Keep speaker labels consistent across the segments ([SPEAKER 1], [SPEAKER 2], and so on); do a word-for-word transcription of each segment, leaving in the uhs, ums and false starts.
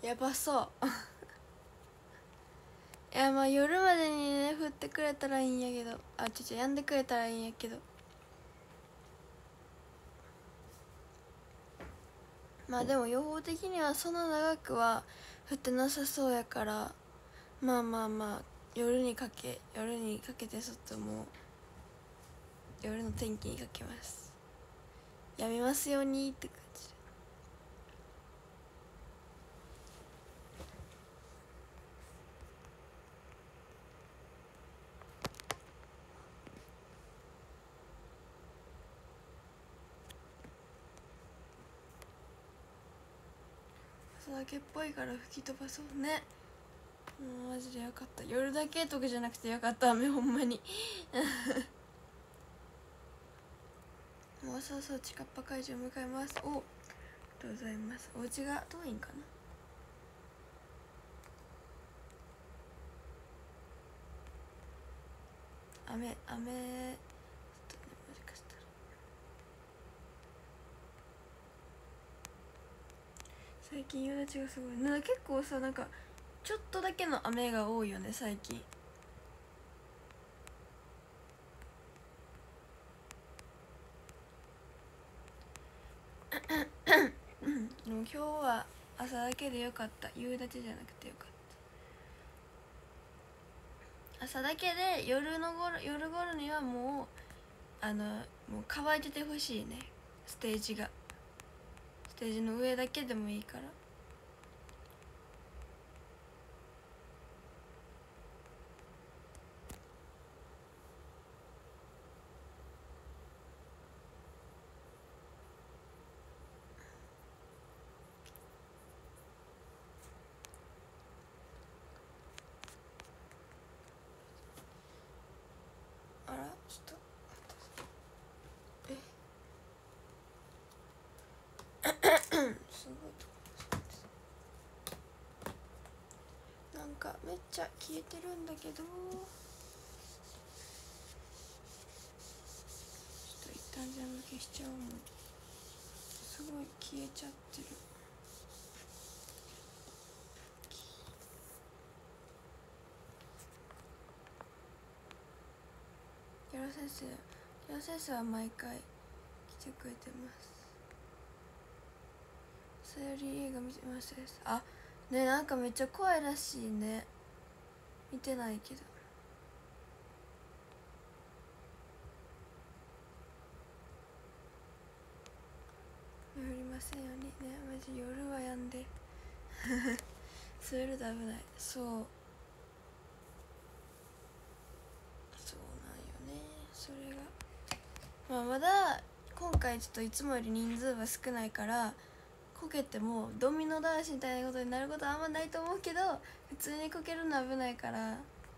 [SPEAKER 1] やばそういやまあ夜までにね降ってくれたらいいんやけど、あちょちょやんでくれたらいいんやけど、まあでも予報的にはそんな長くは降ってなさそうやから、まあまあまあ夜にかけ夜にかけて外も夜の天気にかけます。やみますようにって感じで。朝だけっぽいから吹き飛ばそうね。もうマジでよかった、夜だけとかじゃなくてよかった、雨ほんまにもうそうそうちかっぱ会場向かいます。おありがとうございます。お家が遠いんかな。雨雨ちょっとね、もしかしたら最近夕立がすごいなんか結構さ、なんかちょっとだけの雨が多いよね最近。でも今日は朝だけでよかった、夕立じゃなくてよかった。朝だけで夜の頃夜頃にはもうあのもう乾いててほしいね、ステージが。ステージの上だけでもいいから。あらちょっとえすごいとこなんかめっちゃ消えてるんだけど、ちょっと一旦全部消しちゃおう。もうすごい消えちゃってる。ギャラ先生ギャラ先生は毎回来てくれてます。さより映画見てましたです。あね、なんかめっちゃ怖いらしいね。見てないけど。降りませんようにね。マジ夜はやんで滑ると危ない。そうそうなんよね。それがまあまだ今回ちょっといつもより人数は少ないからこけてもドミノ倒しみたいなことになることはあんまないと思うけど、普通にこけるのは危ないから。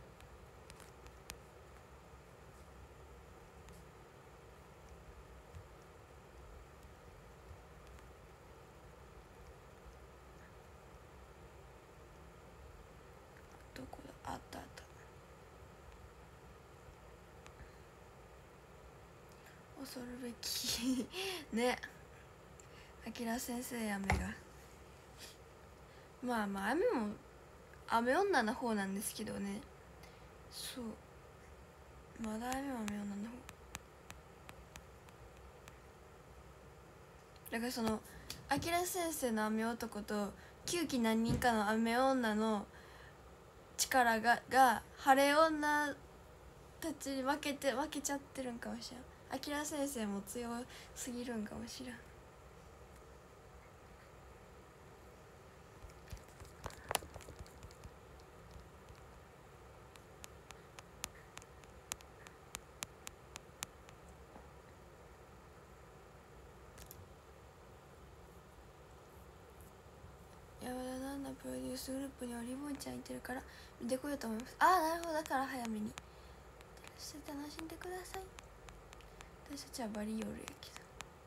[SPEAKER 1] どこだ、あったあった恐るべきね。あきら先生雨がまあまあ雨も雨女の方なんですけどね。そうまだ雨は雨女の方だから、そのあきら先生の雨男ときゅうき何人かの雨女の力がが晴れ女たちに負けて負けちゃってるんかもしれん。あきら先生も強すぎるんかもしれん。山田奈々プロデュースグループにはリボンちゃんいてるから見てこようと思います。ああなるほど、だから早めに楽しんでください。私たちはバリ夜やけど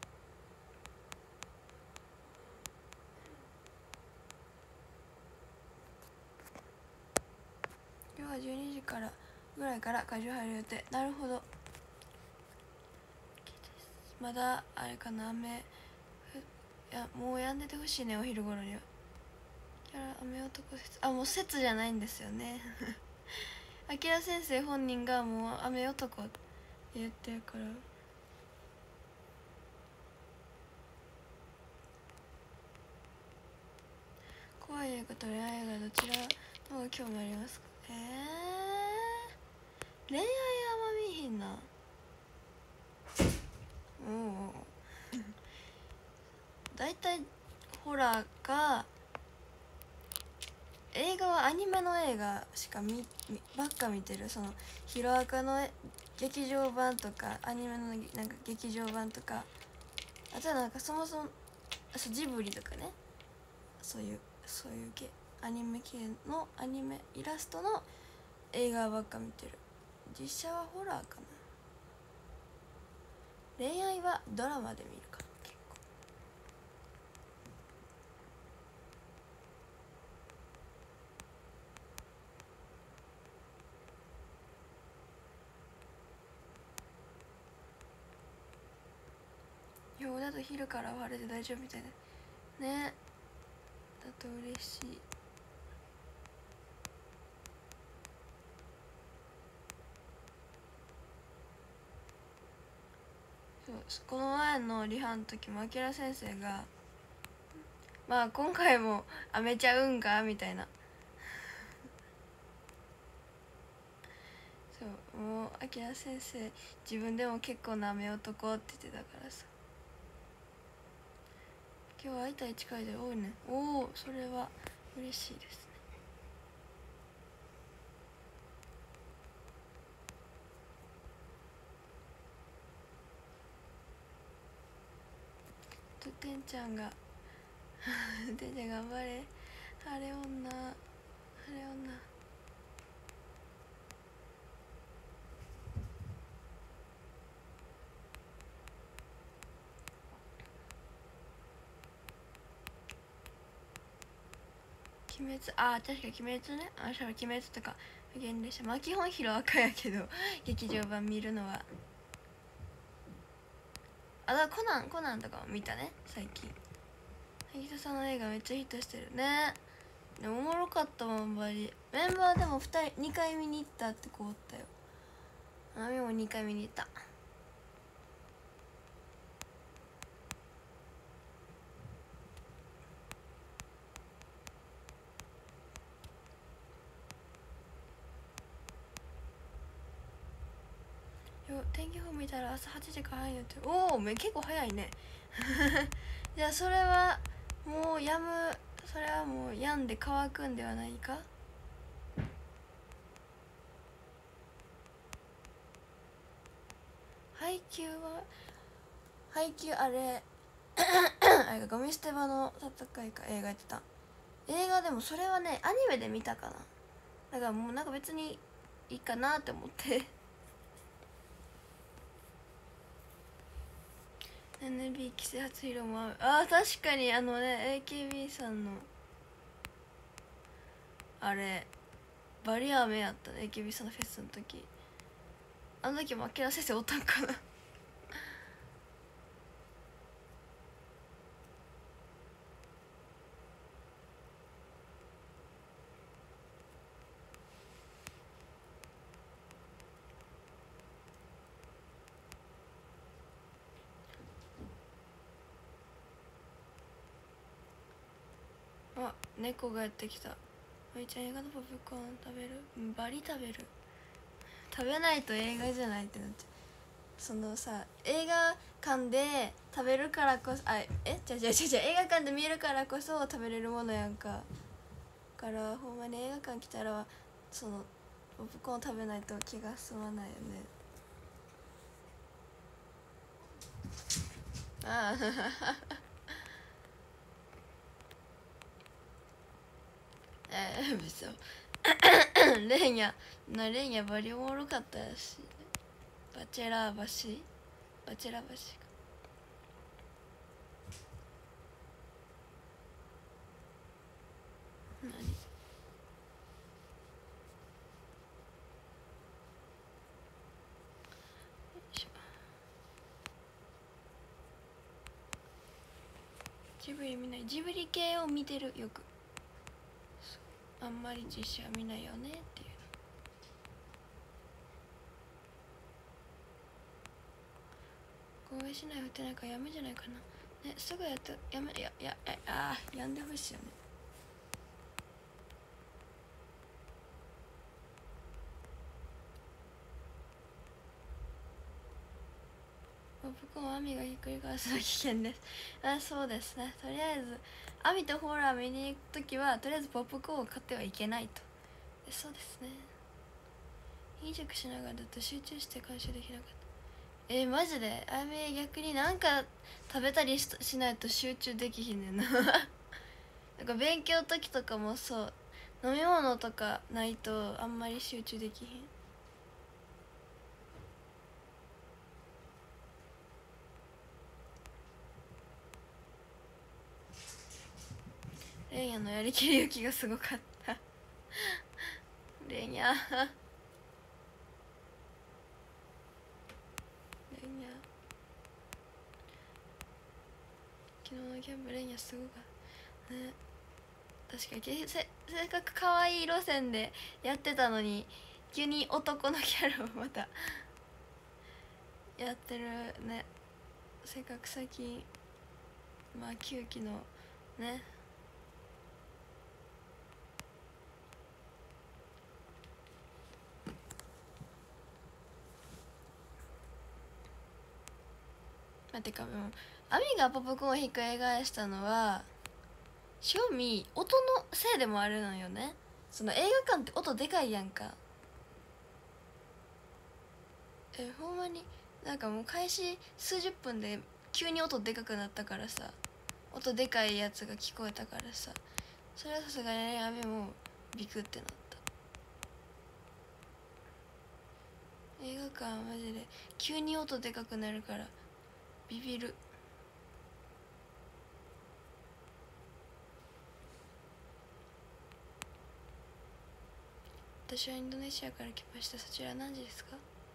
[SPEAKER 1] 今日はじゅうにじからぐらいから会場入る予定。なるほど。まだあれかな、雨いやもうやんでてほしいね、お昼頃には。キャラ雨男説、あもう説じゃないんですよねあきら先生本人がもう雨男って言ってるから。怖い映画と恋愛映画どちらの方が興味ありますか？えー、恋愛あんま見ひんな。おおだいたいホラーか、映画はアニメの映画しか見ばっか見てる。そのヒロアカの劇場版とかアニメのなんか劇場版とか、あとはなんかそもそもジブリとかね、そういうそういう系アニメ系のアニメイラストの映画ばっか見てる。実写はホラーかな。恋愛はドラマで見るかな結構。今日だと昼から晴れて大丈夫みたいなね。だと嬉しい。そうこの前のリハの時もあきら先生が「まあ今回も雨ちゃうんか?」みたいなそうもうあきら先生自分でも結構な雨男って言ってたからさ。今日は会いたい近いで多いね。おおそれは嬉しいですね。とてんちゃんがてんちゃん頑張れ晴れ女晴れ女。鬼滅、あー確か鬼滅ね。あしゃべ鬼滅とか無限列車、まあ基本ヒロアカやけど劇場版見るのは。あだコナンコナンとかも見たね最近。萩田さんの映画めっちゃヒットしてるね。でもおもろかったもんばり。メンバーでもふたりにかい見に行ったって子おったよ。あみもにかい見に行った。よ天気予報見たら朝はちじから早いよって。おお結構早いねじゃあそれはもうやむ、それはもうやんで乾くんではないか。配給は配給あれあれがゴミ捨て場の戦いか。映画やってた映画でもそれはねアニメで見たかな。だからもうなんか別にいいかなって思ってエヌビー 季節初披露もある。あー確かにあのね エーケービー さんのあれバリ雨やったね エーケービー さんのフェスの時。あの時もあきら先生おったんかなあ猫がやってきた。おいちゃん映画のポップコーン食べる？バリ食べる。食べないと映画じゃないってなっちゃう。そのさ映画館で食べるからこそあえじゃじゃじゃじゃ映画館で見るからこそ食べれるものやんか。だからほんまに映画館来たらそのポップコーン食べないと気が済まないよね。ああえー、嘘レンヤなレンヤバリおもろかったし、バチェラー橋バチェラー橋か。何ジブリ見ない。ジブリ系を見てるよく。 あんまり実写は見ないよねっていうの。合意しない振ってないからやめじゃないかなね。すぐやっとやめやややああやんでほしいよね。ポップコーンは網がひっくり返すの危険です。あ、そうですね。とりあえず網とホラー見に行くときはとりあえずポップコーンを買ってはいけないと。そうですね。飲食しながらだと集中して回収できなかった。えー、マジであめ逆になんか食べたり し, しないと集中できひんねんななんか勉強の時とかもそう、飲み物とかないとあんまり集中できひん。レンヤのやりきり勇気がすごかったレンヤレンヤ昨日のギャンブルレンヤすごかったね。確かにせせっかく可愛い路線でやってたのに急に男のキャラをまたやってるね。せっかく最近まあきゅうきのねまあ、てかもうアミがポップコーンをひっくり返したのは正味音のせいでもあるのよね。その映画館って音でかいやんか。えほんまになんかもう開始数十分で急に音でかくなったからさ、音でかいやつが聞こえたからさ、それはさすがにアミもビクってなった。映画館はマジで急に音でかくなるからビビる。私はインドネシアから来ました。そちら何時ですか？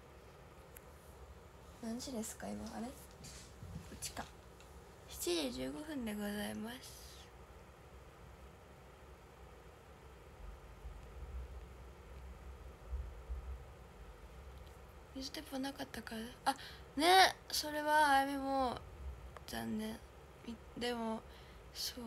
[SPEAKER 1] 何時ですか今。あれこっちか。しちじじゅうごふんでございます。水鉄砲なかったからあね。それはあやめも残念。でもそう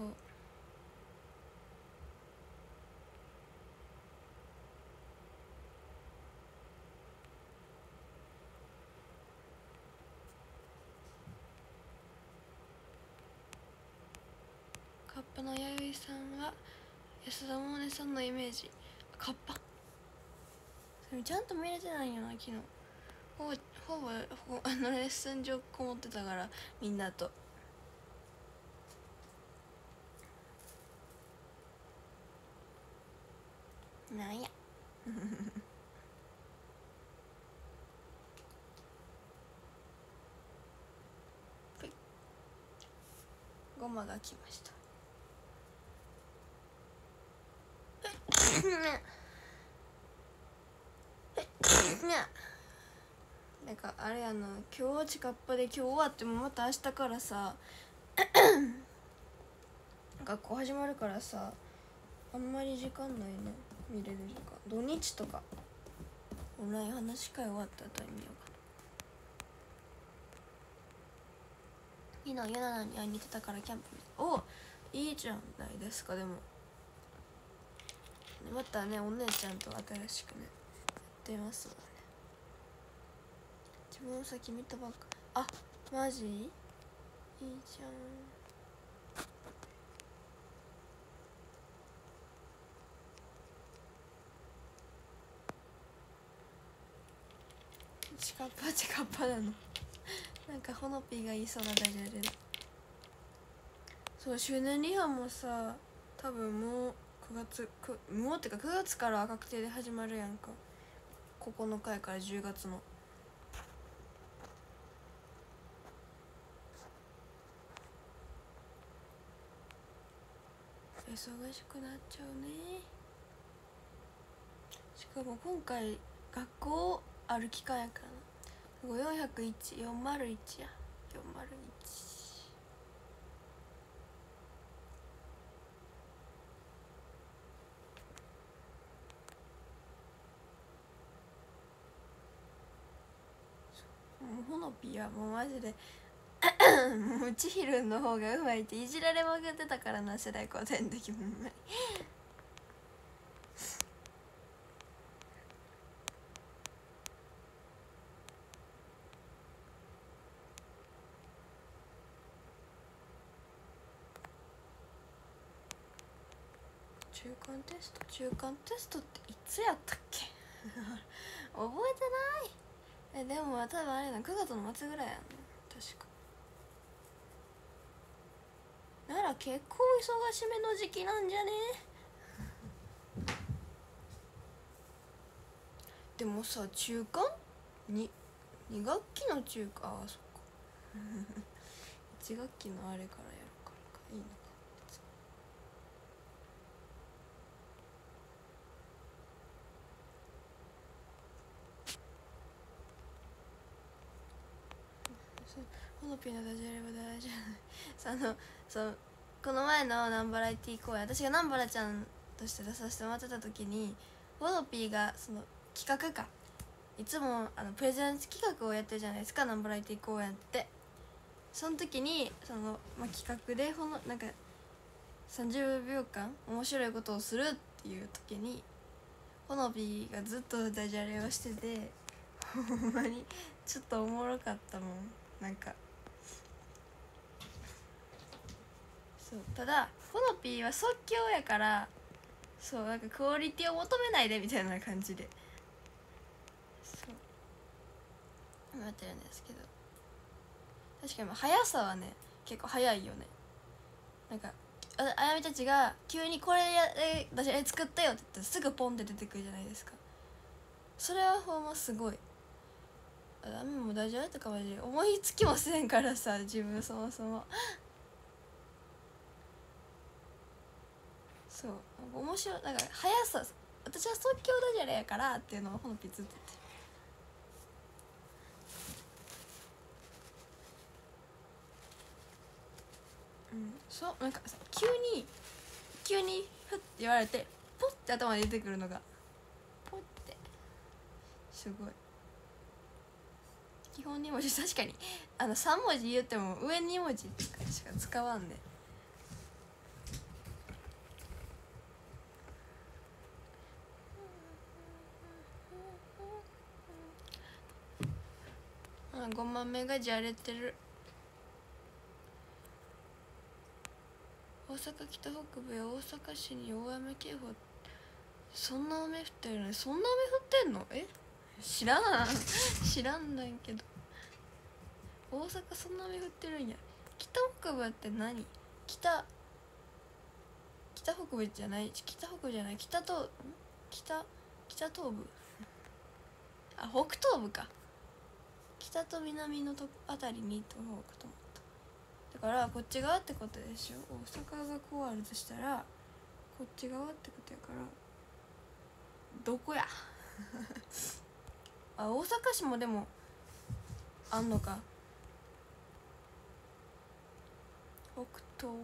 [SPEAKER 1] カッパの弥生さんは安田百音さんのイメージ。カッパそれちゃんと見れてないよな昨日。ほぼほぼほぼあのレッスン場こもってたからみんなと。なんやゴマが来ましたなんかあれやな、今日チカッパで今日終わってもまた明日からさ学校始まるからさあんまり時間ないね。見れる時間土日とかオンライン話し会終わった後に見ようかな。昨日ユナナに会いに行ってたからキャンプおいいじゃないですか。でもまたねお姉ちゃんと新しくねやってますわね。自分先見たばっか。あマジいいじゃん。チカッパチカッパなのなんかほのぴーが言いそうなダジャレで。そう周年リハもさ多分もうくがつくもうってかくがつから確定で始まるやんか。ここのかやからじゅうがつの忙しくなっちゃうね。しかも今回学校ある期間やからな。よんひゃくいち、よんまるいちやよんまるいち。 うほのぴーはもうマジでもうちひるんの方がうまいっていじられまくってたからな、世代交代の時もほんまに中間テスト中間テストっていつやったっけ覚えてない。えでも多分あれなくがつの末ぐらいやんね、確か。なら結構忙しめの時期なんじゃね。でもさ中間にに学期の中間、ああそっかいち学期のあれからやるからか、いいのか別に。ほのぴのダジャレは大丈夫そのそうこの前のナンバラエティ公演、私がナンバラちゃんとして出させてもらってた時にほのぴがその企画かいつもあのプレゼント企画をやってるじゃないですか、ナンバラエティ公演って。その時にその、まあ、企画でほのなんかさんじゅうびょうかん面白いことをするっていう時にほのぴがずっとダジャレをしててほんまにちょっとおもろかったもん。なんかそうただほのぴは即興やからそうなんかクオリティを求めないでみたいな感じでそうなってるんですけど、確かに速さはね結構速いよね。なんかああやみたちが急にこれやえダジャレ作ったよって言ったらすぐポンって出てくるじゃないですか。それはほんますごい。あみもダジャレとかマジで思いつきもせんからさ、自分そもそもそう面白い。だから速さ、私は即興ダジャレやからっていうのをほのぴずっと言ってる。うん、そうなんかさ急に急にふって言われてポッて頭に出てくるのがポッてすごい。基本に文字確かにあのさん文字言っても上に文字しか使わんで、あごまめがじゃれてる。大阪北北部や大阪市に大雨警報、そんな雨降ってるのにそんな雨降ってんの。え知らん知らんだんけど大阪そんな雨降ってるんや。北北部って何？北北北部じゃない北北部じゃない北と北北東部あ北東部か。北と南のとあたりにと思うかと思った。だからこっち側ってことでしょ。大阪がこうあるとしたらこっち側ってことやからどこやあ大阪市もでもあんのか。北東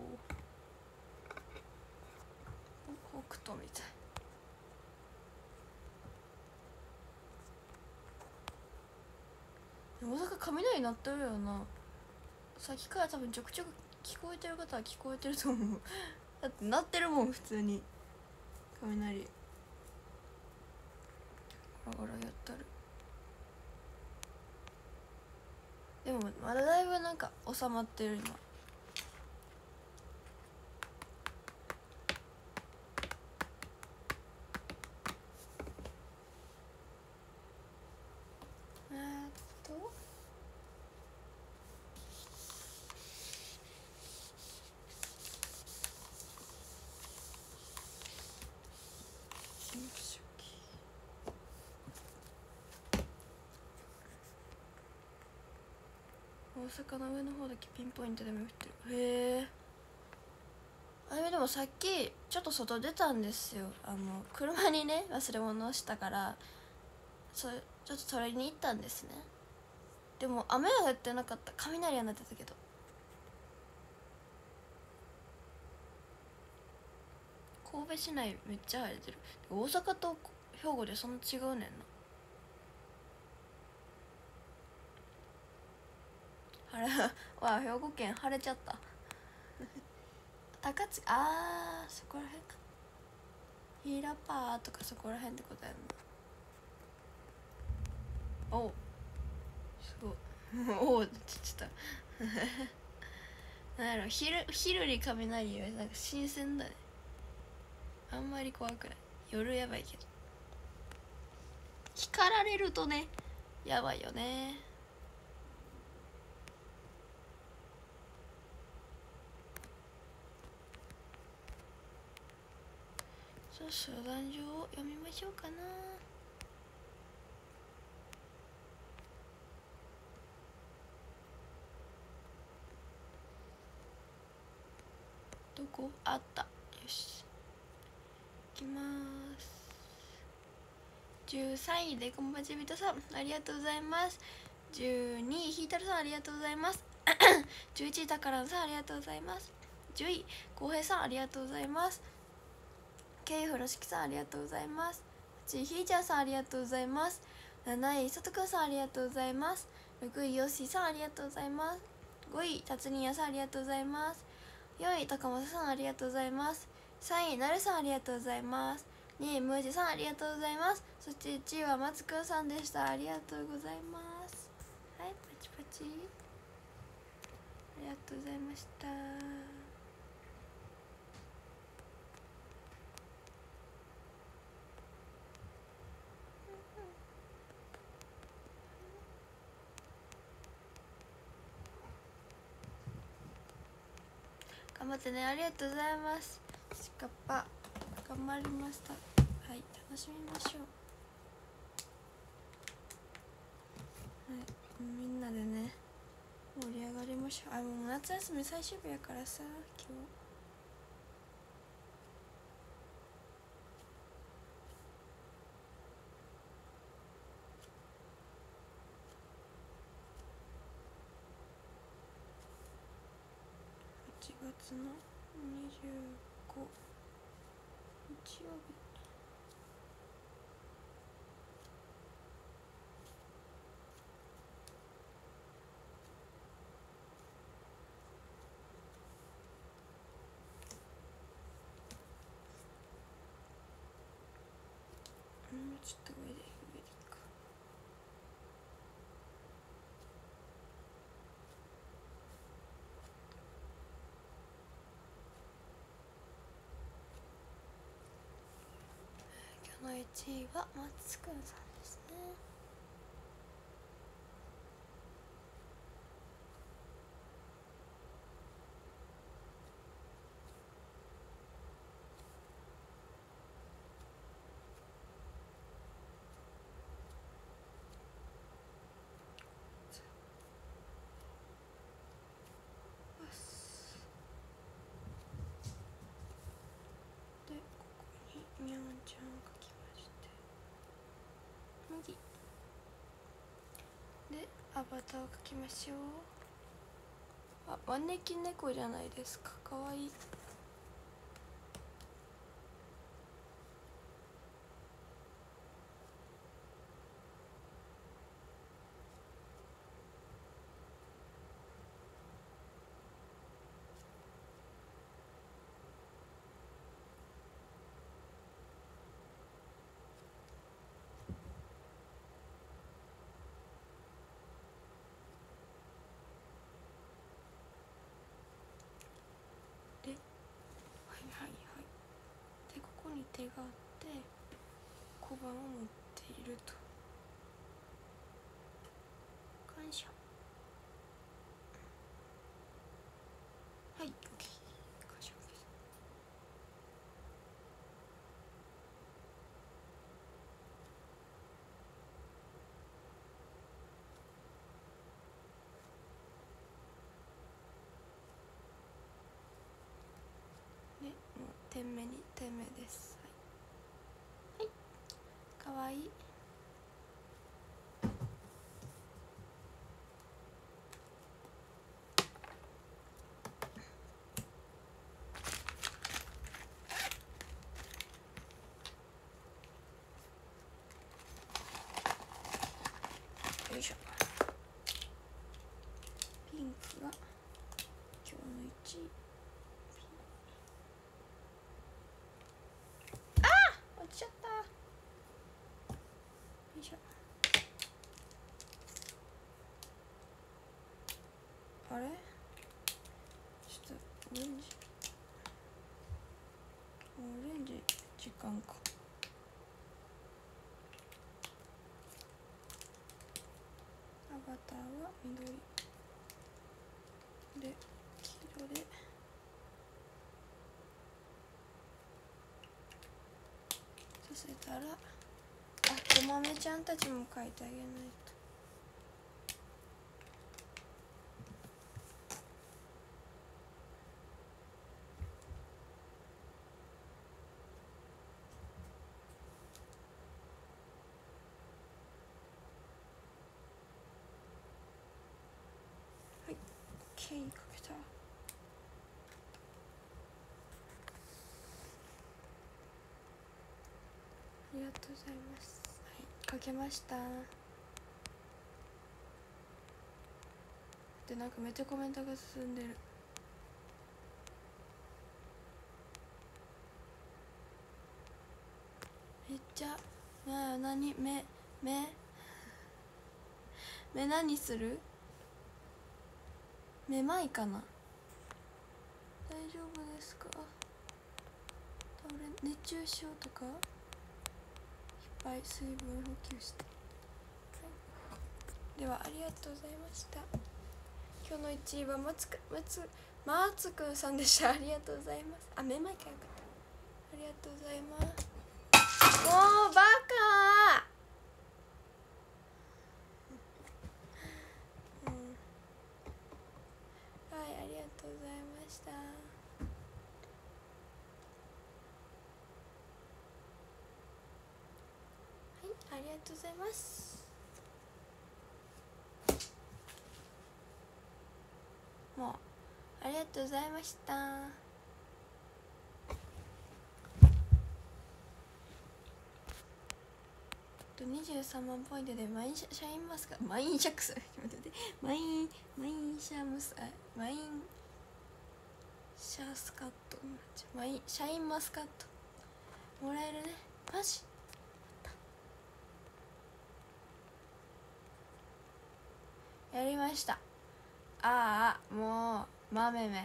[SPEAKER 1] 北東みたい。大阪雷鳴ってるよな。さっきから多分ちょくちょく聞こえてる方は聞こえてると思うだって鳴ってるもん普通に雷ゴロゴロやったる。でもまだだいぶなんか収まってる今。えーっとよいしょ。大阪の上の方だけピンポイントでも降ってる。へえ。あれでもさっきちょっと外出たんですよ。あの車にね忘れ物をしたからそれちょっと取りに行ったんですね。でも雨は降ってなかった。雷は鳴ってたけど。神戸市内めっちゃ晴れてる。大阪と兵庫でそんな違うねんな。 れわ、兵庫県晴れちゃった高槻、あーそこらへんか、ヒーラパーとかそこらへんってことやんな。おすごいおおって言ってたなんやろ、昼昼に雷よりなんか新鮮だね。あんまり怖くない。夜やばいけど光られるとねやばいよね。じゃあ相談状を読みましょうかな。どこあった。よしいきます。じゅうさんいでこんばちびとさんありがとうございます。じゅうにいひーたろさんありがとうございますじゅういちいたからんさんありがとうございます。じゅういこうへいさんありがとうございます。けいふろしきさんありがとうございます。はちいひーちゃんさんありがとうございます。なないさとくんさんありがとうございます。ろくいよっしーさんありがとうございます。ごいたつにやさんありがとうございます。よんいたかまささんありがとうございます。さんいなるさんありがとうございます。にいむーじさんありがとうございます。そしていちいはまつくんさんでした。ありがとうございます。はい、パチパチありがとうございました。頑張ってね。ありがとうございます。しかっぱ頑張りました。はい、楽しみましょう。はい、みんなでね盛り上がりましょう。あ、もう夏休み最終日やからさ今日。はちがつのにじゅうご日曜日。うん、ちょっと上で上でいいか。今日のいちいは松くんさんですね。でここにみゃんちゃんを書きまして右でアバターを描きましょう。あ、招き猫じゃないですか。かわいい。ではいはいはい。でここに手があって小判を持っていると。感謝。はい、オッケー。感謝です。でもう点目に点目です。はい、はい、かわいい。よいしょ。ピンじ時間か。アバターは緑で黄色でさせたら、あ、ごまめちゃんたちも描いてあげないと。はい、OK、描けた。ありがとうございます。はい、かけました。で、なんかめっちゃコメントが進んでる。めっちゃ、なあ、なに、目、目目何する？めまいかな？大丈夫ですか？倒れ、熱中症とか？いっぱい水分補給して、はい、ではありがとうございました。今日のいちいは松く松松くんさんでした。ありがとうございます。あ、めまいかよかった。ありがとうございます。もうバカー、うん、はい、ありがとうございました。はい、ありがとうございます。もうありがとうございました。にじゅうさんまんポイントでマインシャ、シャインマスカマインシャックスマインマインシャムスマインシャスカットマインシャインマスカットもらえるね。マジやりました。ああ、もう豆め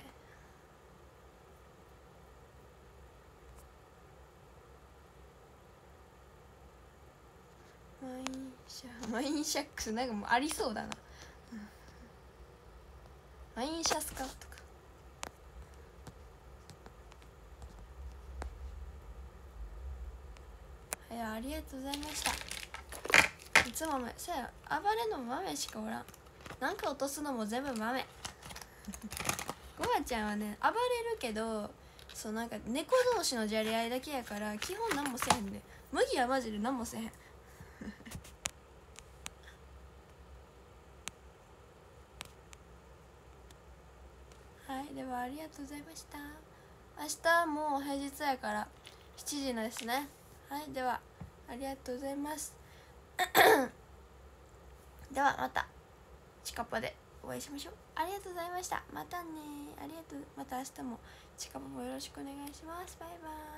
[SPEAKER 1] マインシャマインシャックスなんかもうありそうだな、うん、マインシャスカットか。はい、ありがとうございました。いつもそや暴れの豆しかおらん。なんか落とすのも全部豆ごまちゃんはね暴れるけど、そうなんか猫同士のじゃれ合いだけやから基本何もせへんで、麦はマジで何もせへんはい、ではありがとうございました。明日もう平日やからしちじですね。はい、ではありがとうございますではまたチカパでお会いしましょう。ありがとうございました。またね。ありがとう。また明日もチカパもよろしくお願いします。バイバーイ。